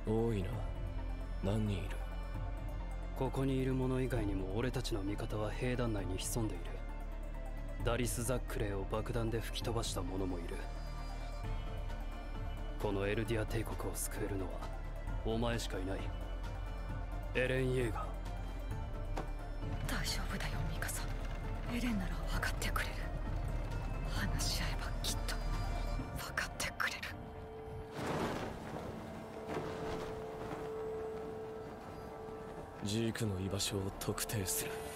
多いな。何人いる？ ここにいる者以外にも俺たちの味方は兵団内に潜んでいる。ダリス・ザックレイを爆弾で吹き飛ばした者もいる。このエルディア帝国を救えるのはお前しかいない。エレン・イェーガー。 大丈夫だよミカサ。エレンなら分かってくれる。話し合えばきっと分かってくれる。 ジークの居場所を特定する。